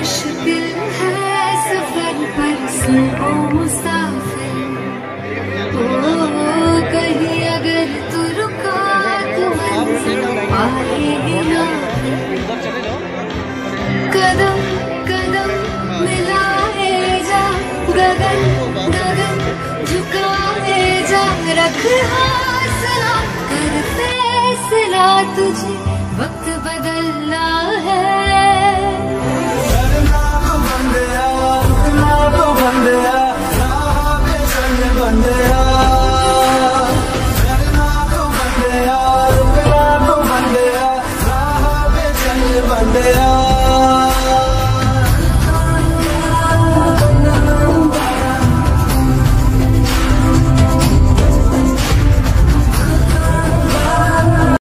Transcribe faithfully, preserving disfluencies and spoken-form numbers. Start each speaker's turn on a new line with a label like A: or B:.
A: मुश्किल है सफर पर सुन ओ मुसाफिर, ओ कहीं अगर तू रुका तो मंजिल पाएगी ना। कदम कदम मिलाए जा, गगन गगन झुकाए जा, रख हौसला कर फैसला तुझे वक्त बदल